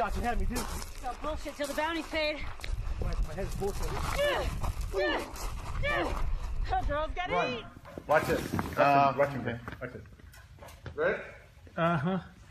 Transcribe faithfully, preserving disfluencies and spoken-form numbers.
shot you had me do. No bullshit till the bounty's paid. My, my head's bullshit. Yeah, yeah, yeah. Oh, girls gotta Run. eat. Watch this. Uh, Watch him. Watch this. Ready? Uh-huh.